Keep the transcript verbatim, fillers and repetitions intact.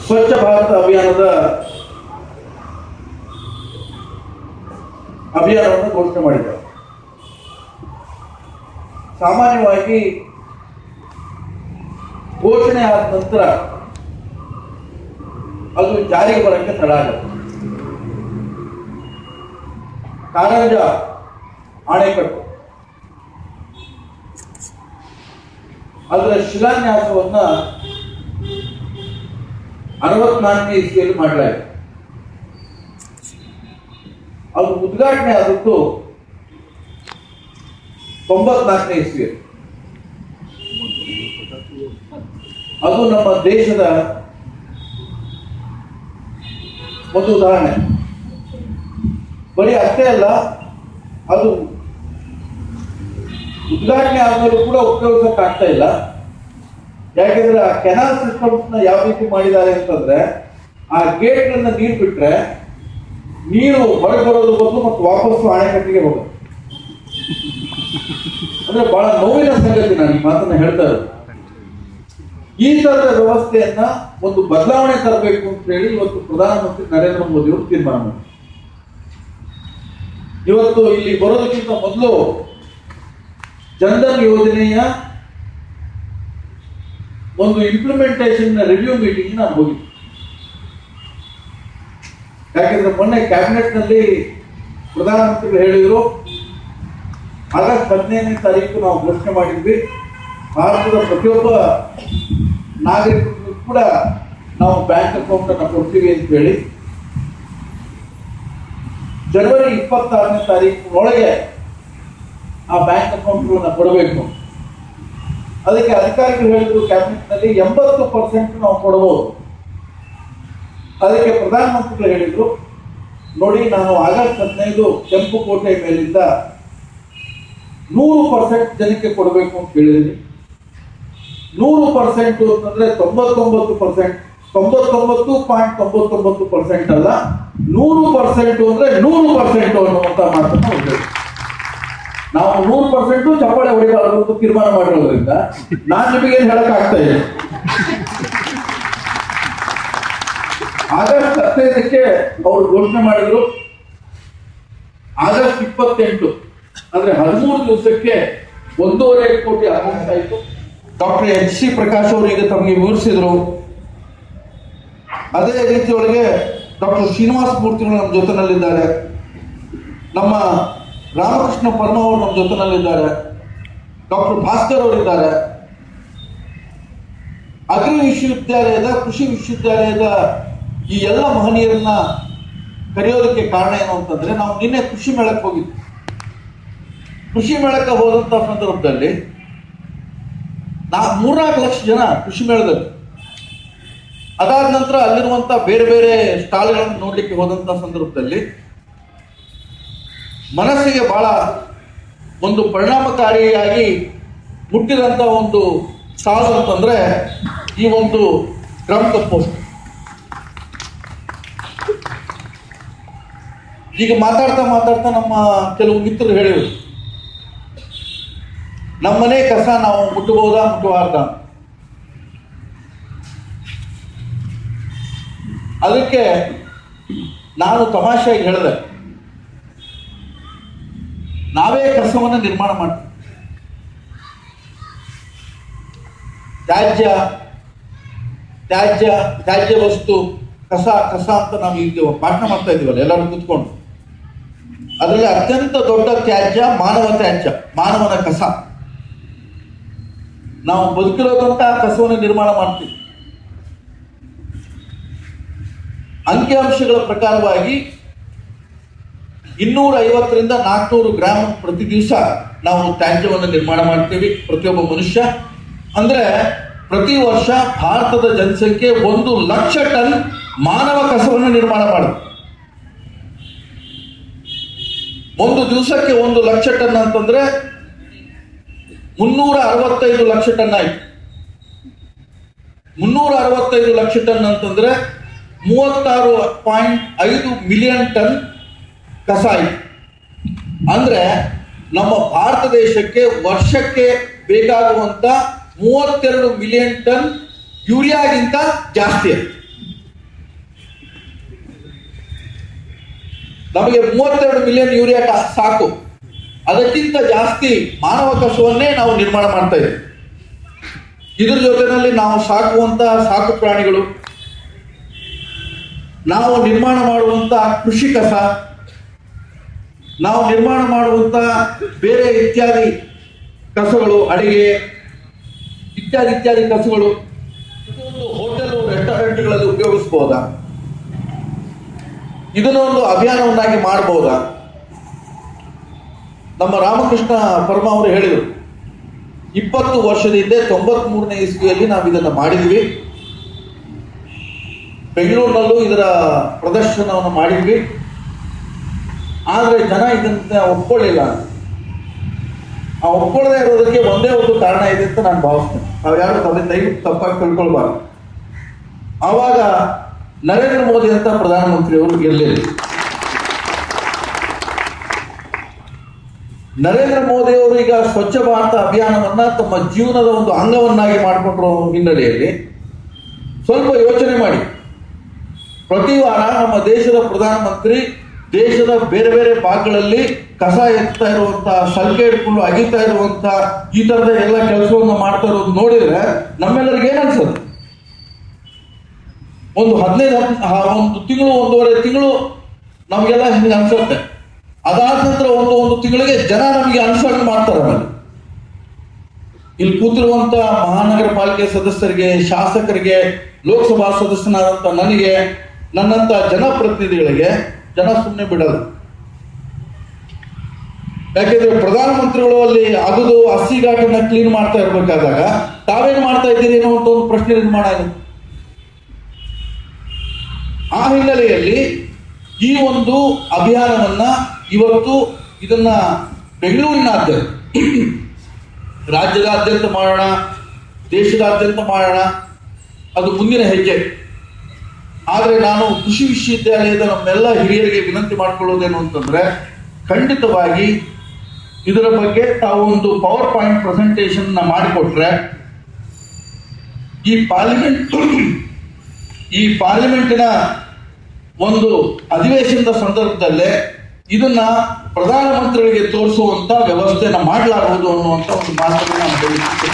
ಸ್ವಚ್ಛ ಭಾರತ ಅಭಿಯಾನದ ಅಭಿಯಾನವನ್ನು ಘೋಷಣೆ ಮಾಡಿದ್ದಾರೆ. ಸಾಮಾನ್ಯವಾಗಿ ಘೋಷಣೆ ಆದ ನಂತರ ಅದು ಜಾರಿಗೆ ಬರಕ್ಕೆ ತಡ ಆಗುತ್ತೆ. ಕಾರಂಜ ಅಣೆಕಟ್ಟು ಅದರ ಶಿಲಾನ್ಯಾಸವನ್ನ ಅರವತ್ನಾಲ್ಕನೇ ಇಸ್ವಿಯಲ್ಲಿ ಮಾಡಲಾಗಿದೆ. ಅದು ಉದ್ಘಾಟನೆ ಆದದ್ದು ತೊಂಬತ್ನಾಲ್ಕನೇ ಇಸ್ವಿಯಲ್ಲಿ. ಅದು ನಮ್ಮ ದೇಶದ ಒಂದು ಉದಾಹರಣೆ. ಬರೀ ಅಷ್ಟೇ ಅಲ್ಲ, ಅದು ಉದ್ಘಾಟನೆ ಆದ್ಮೇಲೂ ಕೂಡ ಉಪಯೋಗಿಸಕ್ ಆಗ್ತಾ ಇಲ್ಲ. ಯಾಕೆಂದ್ರೆ ಆ ಕೆನಾಲ್ ಸಿಸ್ಟಮ್ಸ್ ನ ಯಾವ ರೀತಿ ಮಾಡಿದ್ದಾರೆ ಅಂತಂದ್ರೆ, ಆ ಗೇಟ್ ಗಳನ್ನ ನೀರು ಬಿಟ್ರೆ ನೀರು ಹೊರಗೆ ಬರೋದು ಬಂದು ಮತ್ತು ವಾಪಸ್ಸು ಅಣೆಕಟ್ಟಿಗೆ ಹೋಗುತ್ತೆ. ಅಂದ್ರೆ ಬಹಳ ನೋವಿನ ಸಂಗತಿ. ನಾನು ಈ ಮಾತನ್ನ ಹೇಳ್ತಾ ಇರೋದು, ಈ ತರದ ವ್ಯವಸ್ಥೆಯನ್ನ ಒಂದು ಬದಲಾವಣೆ ತರಬೇಕು ಅಂತ ಹೇಳಿ ಇವತ್ತು ಪ್ರಧಾನಮಂತ್ರಿ ನರೇಂದ್ರ ಮೋದಿ ಅವರು ತೀರ್ಮಾನ ಮಾಡಿದ್ದಾರೆ. ಇವತ್ತು ಇಲ್ಲಿ ಬರೋದಕ್ಕಿಂತ ಮೊದಲು ಜನ್ಧನ್ ಯೋಜನೆಯ ಒಂದು ಇಂಪ್ಲಿಮೆಂಟೇಷನ್ ರಿವ್ಯೂ ಮೀಟಿಂಗ್ ನಾನು ಹೋಗಿದ್ದೆ. ಯಾಕೆಂದ್ರೆ ಮೊನ್ನೆ ಕ್ಯಾಬಿನೆಟ್ ನಲ್ಲಿ ಪ್ರಧಾನಮಂತ್ರಿಗಳು ಹೇಳಿದ್ರು, ಆಗಸ್ಟ್ ಹದಿನೈದನೇ ತಾರೀಕು ನಾವು ಘೋಷಣೆ ಮಾಡಿದ್ವಿ, ಭಾರತದ ಪ್ರತಿಯೊಬ್ಬ ನಾಗರಿಕರಿಗೂ ಕೂಡ ನಾವು ಬ್ಯಾಂಕ್ ಅಕೌಂಟ್ ಅನ್ನು ಕೊಡ್ತೀವಿ ಅಂತ ಹೇಳಿ. ಜನವರಿ ಇಪ್ಪತ್ತಾರನೇ ತಾರೀಕಿನೊಳಗೆ ಆ ಬ್ಯಾಂಕ್ ಅಕೌಂಟ್ಗಳನ್ನ ಕೊಡಬೇಕು. ಅದಕ್ಕೆ ಅಧಿಕಾರಿಗಳು ಹೇಳಿದ್ರು ಕ್ಯಾಬಿನೆಟ್ ನಲ್ಲಿ ಎಂಬತ್ತು ಪರ್ಸೆಂಟ್ ನಾವು ಕೊಡಬಹುದು. ಅದಕ್ಕೆ ಪ್ರಧಾನಮಂತ್ರಿಗಳು ಹೇಳಿದ್ರು, ನೋಡಿ ನಾನು ಆಗಸ್ಟ್ ಹದಿನೈದು ಕೆಂಪುಕೋಟೆ ಮೇಲಿಂದ ನೂರು ಪರ್ಸೆಂಟ್ ಜನಕ್ಕೆ ಕೊಡಬೇಕು ಅಂತ ಹೇಳಿದ್ದೀನಿ. ನೂರು ಪರ್ಸೆಂಟ್ ಅಂತಂದ್ರೆ ತೊಂಬತ್ತೊಂಬತ್ತು ಪರ್ಸೆಂಟ್ ತೊಂಬತ್ತೊಂಬತ್ತು ಪಾಯಿಂಟ್ ತೊಂಬತ್ತೊಂಬತ್ತು ಪರ್ಸೆಂಟ್ ಅಲ್ಲ, ನೂರು ಪರ್ಸೆಂಟ್ ಅಂದ್ರೆ ನೂರು ಪರ್ಸೆಂಟ್ ಅನ್ನುವಂತ ಮಾತನ್ನು ಹೇಳಿದ್ರು. ನಾವು ನೂರು ಪರ್ಸೆಂಟ್ ಚಪ್ಪಾಳೆ ಹೊಡಿಬಾರದು ಅಂತ ತೀರ್ಮಾನ ಮಾಡಿರೋದ್ರಿಂದ ನಾನು ನಿಮಗೆ ಹೇಳಕ್ ಆಗ್ತಾ ಇದೆ. ಆಗಸ್ಟ್ ಹದಿನೈದಕ್ಕೆ ಅವರು ಘೋಷಣೆ ಮಾಡಿದ್ರು. ಆಗಸ್ಟ್ ಇಪ್ಪತ್ತೆಂಟು ಅಂದ್ರೆ ಹದಿಮೂರು ದಿವಸಕ್ಕೆ ಒಂದೂವರೆ ಕೋಟಿ ಅಕೌಂಟ್ ಆಯಿತು. ಡಾಕ್ಟರ್ ಎಚ್ ಸಿ ಪ್ರಕಾಶ್ ಅವರು ಈಗ ತಮಗೆ ವಿವರಿಸಿದ್ರು. ಅದೇ ರೀತಿಯೊಳಗೆ ಡಾಕ್ಟರ್ ಶ್ರೀನಿವಾಸ ಮೂರ್ತಿಗಳು ನಮ್ಮ ಜೊತೆನಲ್ಲಿದ್ದಾರೆ, ನಮ್ಮ ರಾಮಕೃಷ್ಣ ಪರ್ಮ ಅವರು ನಮ್ಮ ಜೊತೆನಲ್ಲಿದ್ದಾರೆ, ಡಾಕ್ಟರ್ ಭಾಸ್ಕರ್ ಅವರಿದ್ದಾರೆ. ಅಗ್ರಿ ವಿಶ್ವವಿದ್ಯಾಲಯದ ಕೃಷಿ ವಿಶ್ವವಿದ್ಯಾಲಯದ ಈ ಎಲ್ಲ ಮಹನೀಯರನ್ನ ಕರೆಯೋದಕ್ಕೆ ಕಾರಣ ಏನು ಅಂತಂದ್ರೆ, ನಾವು ನಿನ್ನೆ ಕೃಷಿ ಮೇಳಕ್ಕೆ ಹೋಗಿದ್ವಿ. ಕೃಷಿ ಮೇಳಕ್ಕೆ ಹೋದಂತ ಸಂದರ್ಭದಲ್ಲಿ ನಾ ಮೂರ್ನಾಲ್ಕು ಲಕ್ಷ ಜನ ಕೃಷಿ ಮೇಳದಲ್ಲಿ. ಅದಾದ ನಂತರ ಅಲ್ಲಿರುವಂತ ಬೇರೆ ಬೇರೆ ಸ್ಟಾಲ್ಗಳನ್ನು ನೋಡ್ಲಿಕ್ಕೆ ಹೋದಂತ ಸಂದರ್ಭದಲ್ಲಿ ಮನಸ್ಸಿಗೆ ಬಹಳ ಒಂದು ಪರಿಣಾಮಕಾರಿಯಾಗಿ ಮುಟ್ಟಿದಂತ ಒಂದು ಸ್ಟಾಲ್ ಅಂತಂದ್ರೆ ಈ ಒಂದು ಡ್ರಮ್ ಕಂಪೋಸ್ಟ್. ಈಗ ಮಾತಾಡ್ತಾ ಮಾತಾಡ್ತಾ ನಮ್ಮ ಕೆಲವು ಮಿತ್ರರು ಹೇಳಿದ್ರು, ನಮ್ಮನೆ ಕಸ ನಾವು ಮುಟ್ಟಬಹುದಾ ಮುಟ್ಟಬಾರ್ದ. ಅದಕ್ಕೆ ನಾನು ತಮಾಷೆಯಾಗಿ ಹೇಳಿದೆ, ನಾವೇ ಕಸವನ್ನು ನಿರ್ಮಾಣ ಮಾಡ್ತೀವಿ. ತ್ಯಾಜ್ಯ ತ್ಯಾಜ್ಯ ತ್ಯಾಜ್ಯ ವಸ್ತು ಕಸ ಕಸ ಅಂತ ನಾವು ಈಗ ಪಾಠ ಮಾಡ್ತಾ ಇದೀವಲ್ಲ ಎಲ್ಲರೂ ಕೂತ್ಕೊಂಡು. ಅದರಲ್ಲಿ ಅತ್ಯಂತ ದೊಡ್ಡ ತ್ಯಾಜ್ಯ ಮಾನವ ತ್ಯಾಜ್ಯ, ಮಾನವನ ಕಸ. ನಾವು ಬದುಕಿರೋದಂತ ಕಸವನ್ನು ನಿರ್ಮಾಣ ಮಾಡ್ತೀವಿ. ಅಂಕಿಅಂಶಗಳ ಪ್ರಕಾರವಾಗಿ ಇನ್ನೂರ ಐವತ್ತರಿಂದ ನಾಲ್ಕುನೂರು ಗ್ರಾಮ್ ಪ್ರತಿ ದಿವಸ ನಾವು ತ್ಯಾಜ್ಯವನ್ನು ನಿರ್ಮಾಣ ಮಾಡ್ತೀವಿ ಪ್ರತಿಯೊಬ್ಬ ಮನುಷ್ಯ. ಅಂದ್ರೆ ಪ್ರತಿ ವರ್ಷ ಭಾರತದ ಜನಸಂಖ್ಯೆ ಒಂದು ಲಕ್ಷ ಟನ್ ಮಾನವ ಕಸವನ್ನು ನಿರ್ಮಾಣ ಮಾಡುತ್ತೆ. ಒಂದು ದಿವಸಕ್ಕೆ ಒಂದು ಲಕ್ಷ ಟನ್ ಅಂತಂದ್ರೆ ಮುನ್ನೂರ ಅರವತ್ತೈದು ಲಕ್ಷ ಟನ್ ಆಯ್ತು. ಮುನ್ನೂರ ಅರವತ್ತೈದು ಲಕ್ಷ ಟನ್ ಅಂತಂದ್ರೆ ಮೂವತ್ತಾರು ಪಾಯಿಂಟ್ ಐದು ಮಿಲಿಯನ್ ಟನ್ ಕಸ ಆಯ್ತು. ಅಂದ್ರೆ ನಮ್ಮ ಭಾರತ ದೇಶಕ್ಕೆ ವರ್ಷಕ್ಕೆ ಬೇಕಾಗುವಂತ ಮೂವತ್ತೆರಡು ಮಿಲಿಯನ್ ಟನ್ ಯೂರಿಯಾಗಿಂತ ಜಾಸ್ತಿ. ನಮಗೆ ಮೂವತ್ತೆರಡು ಮಿಲಿಯನ್ ಯೂರಿಯಾ ಸಾಕು. ಅದಕ್ಕಿಂತ ಜಾಸ್ತಿ ಮಾನವ ಕಸವನ್ನೇ ನಾವು ನಿರ್ಮಾಣ ಮಾಡ್ತಾ ಇದ್ದೀವಿ. ಇದ್ರ ಜೊತೆಯಲ್ಲಿ ನಾವು ಸಾಕುವಂತ ಸಾಕು ಪ್ರಾಣಿಗಳು, ನಾವು ನಿರ್ಮಾಣ ಮಾಡುವಂತ ಕೃಷಿ ಕಸ, ನಾವು ನಿರ್ಮಾಣ ಮಾಡುವಂತ ಬೇರೆ ಇತ್ಯಾದಿ ಕಸಗಳು, ಅಡಿಗೆ ಇತ್ಯಾದಿ ಇತ್ಯಾದಿ ಕಸಗಳು, ಇದೊಂದು ಹೋಟೆಲ್ ರೆಸ್ಟೋರೆಂಟ್ಗಳಲ್ಲಿ ಉಪಯೋಗಿಸಬಹುದಾ? ಇದನ್ನೊಂದು ಅಭಿಯಾನವನ್ನಾಗಿ ಮಾಡಬಹುದಾ? ನಮ್ಮ ರಾಮಕೃಷ್ಣ ಪರಮ ಅವರು ಹೇಳಿದರು, ಇಪ್ಪತ್ತು ವರ್ಷದ ಹಿಂದೆ ತೊಂಬತ್ ಮೂರನೇ ಇಸ್ವಿಯಲ್ಲಿ ನಾವು ಇದನ್ನು ಮಾಡಿದ್ವಿ. ಬೆಂಗಳೂರಿನಲ್ಲೂ ಇದರ ಪ್ರದರ್ಶನವನ್ನು ಮಾಡಿದ್ವಿ. ಆದರೆ ಜನ ಇದನ್ನ ಒಪ್ಕೊಳ್ಳಿಲ್ಲ. ಆ ಒಪ್ಕೊಳ್ಳದೆ ಇರೋದಕ್ಕೆ ಒಂದೇ ಒಂದು ಕಾರಣ ಇದೆ ಅಂತ ನಾನು ಭಾವಿಸ್ತೇನೆ. ನಾವು ಯಾರು ಅದನ್ನ ದಯವಿಟ್ಟು ತಪ್ಪಾಗಿ ತಿಳ್ಕೊಳ್ಬಾರ್ದು. ಆವಾಗ ನರೇಂದ್ರ ಮೋದಿ ಅಂತ ಪ್ರಧಾನಮಂತ್ರಿಯವರು ಗೆಲ್ಲಿಲ್ಲ. ನರೇಂದ್ರ ಮೋದಿ ಅವರು ಈಗ ಸ್ವಚ್ಛ ಭಾರತ ಅಭಿಯಾನವನ್ನ ತಮ್ಮ ಜೀವನದ ಒಂದು ಅಂಗವನ್ನಾಗಿ ಮಾಡಿಕೊಂಡಿರೋ ಹಿನ್ನೆಲೆಯಲ್ಲಿ ಸ್ವಲ್ಪ ಯೋಚನೆ ಮಾಡಿ. ಪ್ರತಿ ವಾರ ನಮ್ಮ ದೇಶದ ಪ್ರಧಾನಮಂತ್ರಿ ದೇಶದ ಬೇರೆ ಬೇರೆ ಭಾಗಗಳಲ್ಲಿ ಕಸ ಎತ್ತಾ ಇರುವಂತ, ಸಲ್ಕೆ ಇಟ್ಕೊಂಡು ಅಗಿತಾ ಇರುವಂತ ಈ ತರದ ಎಲ್ಲ ಕೆಲಸವನ್ನು ಮಾಡ್ತಾ ಇರೋದು ನೋಡಿದ್ರೆ ನಮ್ಮೆಲ್ಲರಿಗೆ ಏನ್ ಅನ್ಸುತ್ತೆ? ಒಂದು ಹದಿನೈದು ಒಂದು ತಿಂಗಳು ಒಂದೂವರೆ ತಿಂಗಳು ನಮ್ಗೆಲ್ಲ ಹಿಂಗೆ ಅನ್ಸುತ್ತೆ. ಅದಾದ ನಂತರ ಒಂದು ಒಂದು ತಿಂಗಳಿಗೆ ಜನ ನಮಗೆ ಅನುಸರಣೆ ಮಾಡ್ತಾರೆ. ಆಮೇಲೆ ಇಲ್ಲಿ ಕೂತಿರುವಂತ ಮಹಾನಗರ ಪಾಲಿಕೆ ಸದಸ್ಯರಿಗೆ, ಶಾಸಕರಿಗೆ, ಲೋಕಸಭಾ ಸದಸ್ಯನಾದಂತ ನನಗೆ, ನನ್ನಂತ ಜನಪ್ರತಿನಿಧಿಗಳಿಗೆ ಜನ ಸುಮ್ಮನೆ ಬಿಡಲ್ಲ. ಯಾಕೆಂದ್ರೆ ಪ್ರಧಾನಮಂತ್ರಿಗಳು ಅಲ್ಲಿ ಅಗದು ಹಸಿ ಘಾಟನ್ನ ಕ್ಲೀನ್ ಮಾಡ್ತಾ ಇರ್ಬೇಕಾದಾಗ ತಾವೇನ್ ಮಾಡ್ತಾ ಇದ್ದೀರಿ ಅನ್ನೋ ಒಂದು ಪ್ರಶ್ನೆ ನಿರ್ಮಾಣ ಆಗುತ್ತೆ. ಆ ಹಿನ್ನೆಲೆಯಲ್ಲಿ ಈ ಒಂದು ಅಭಿಯಾನವನ್ನ ಇವತ್ತು ಇದನ್ನ ಬೆಂಗಳೂರಿನಾದ್ಯಂತ, ರಾಜ್ಯದಾದ್ಯಂತ ಮಾಡೋಣ, ದೇಶದಾದ್ಯಂತ ಮಾಡೋಣ, ಅದು ಮುಂದಿನ ಹೆಜ್ಜೆ. ಆದರೆ ನಾನು ಕೃಷಿ ವಿಶ್ವವಿದ್ಯಾಲಯದ ನಮ್ಮೆಲ್ಲ ಹಿರಿಯರಿಗೆ ವಿನಂತಿ ಮಾಡಿಕೊಳ್ಳೋದೇನು ಅಂತಂದ್ರೆ, ಖಂಡಿತವಾಗಿ ಇದರ ಬಗ್ಗೆ ತಾವು ಒಂದು ಪವರ್ ಪಾಯಿಂಟ್ ಪ್ರೆಸೆಂಟೇಷನ್ ಮಾಡಿಕೊಟ್ರೆ ಈ ಪಾರ್ಲಿಮೆಂಟ್ ಈ ಪಾರ್ಲಿಮೆಂಟಿನ ಒಂದು ಅಧಿವೇಶನದ ಸಂದರ್ಭದಲ್ಲೇ ಇದನ್ನ ಪ್ರಧಾನಮಂತ್ರಿಗಳಿಗೆ ತೋರಿಸುವಂತ ವ್ಯವಸ್ಥೆನ ಮಾಡಲಾಗುವುದು ಅನ್ನುವಂತ ಒಂದು ಮಾತನ್ನು ನಾನು